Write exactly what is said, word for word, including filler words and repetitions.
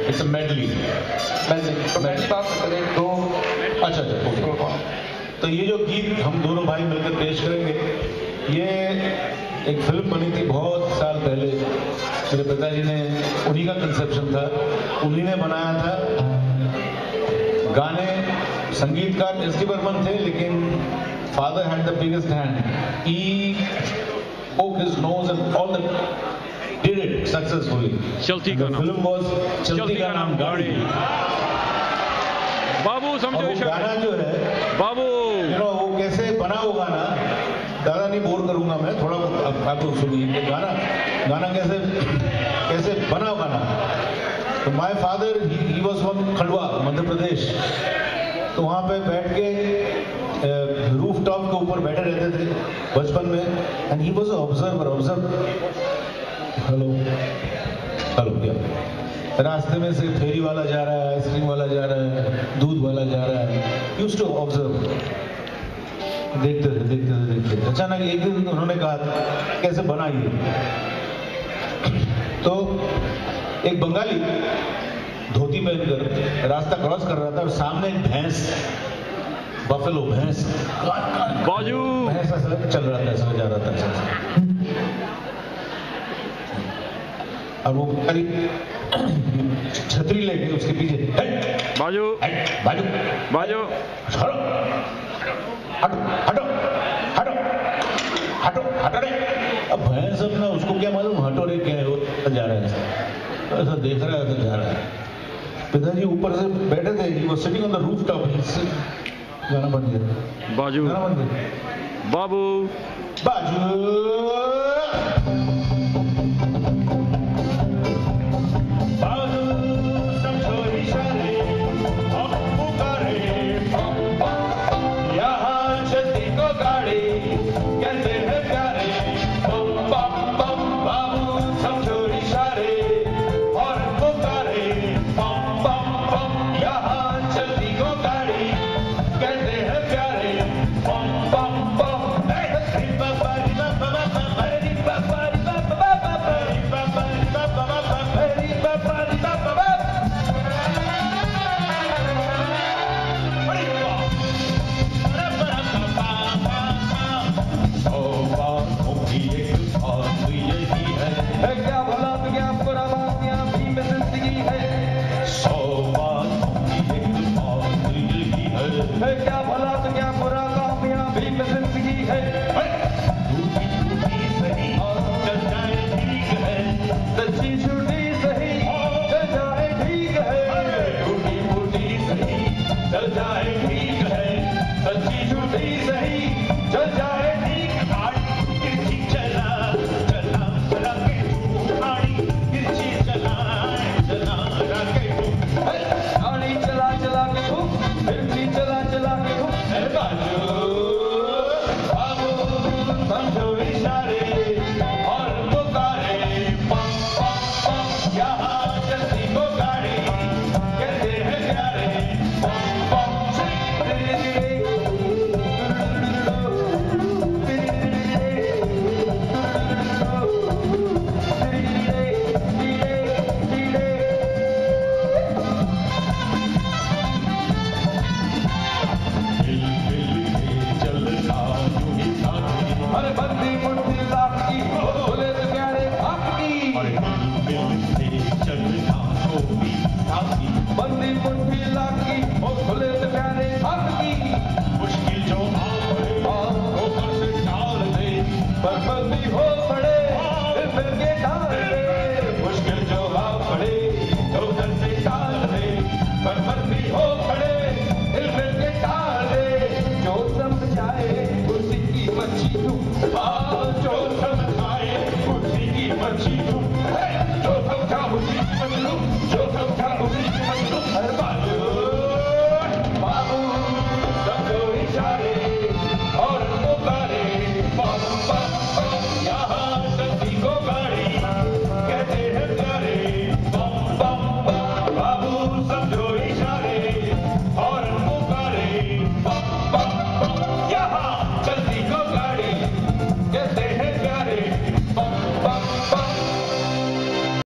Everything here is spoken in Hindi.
It's a medley. तो पहली बात करें तो अच्छा अच्छा ओके। तो ये जो गीत हम दोनों भाई मिलकर पेश करेंगे, ये एक फिल्म बनी थी बहुत साल पहले, मेरे पिताजी ने, उन्हीं का कंसेप्शन था, उन्हीं ने बनाया था। गाने संगीतकार एस डी बर्मन थे, लेकिन father had the biggest hand. He spoke his nose and all the did it successfully. चलती का नाम, फिल्म was चलती का नाम गाड़ी। बाबू समझो वो गाना जो है बाबू, you know, वो कैसे बना वो गाना, ज़्यादा नहीं बोर करूंगा मैं, थोड़ा आप, आप लोग सुनिए गाना गाना कैसे कैसे बना वो गाना। तो my father he was from Khandwa, Madhya Pradesh. तो वहाँ पे बैठ के रूफ टॉप के ऊपर बैठे रहते थे बचपन में, and he was observer observe hello hello क्या रास्ते में से फेरी वाला जा रहा है, आइसक्रीम वाला जा रहा है, दूध वाला जा रहा है, यूज्ड टू ऑब्जर्व। देखते थे देखते थे देखते थे। अचानक एक दिन उन्होंने कहा कैसे बना ये। तो एक बंगाली धोती पहनकर रास्ता क्रॉस कर रहा था और सामने एक भैंस, बफेलो भैंस, बाजू भैंस ऐसा चल रहा था, ऐसा जा रहा था। और वो छतरी लेके उसके पीछे बाजू बाजू बाजू हटो हटो हटो हटो हटो हटो रे। अब भैंस अपना, उसको क्या मालूम हटो रे क्या है, वो जा रहा है, ऐसा देख रहा है, ऐसा जा रहा है। पिताजी ऊपर से बैठे थे, he was sitting on the rooftop, गाना बन गया, बाजू गाना बन गया, बाबू बाजू और पुकारे पम पम पम, यहाँ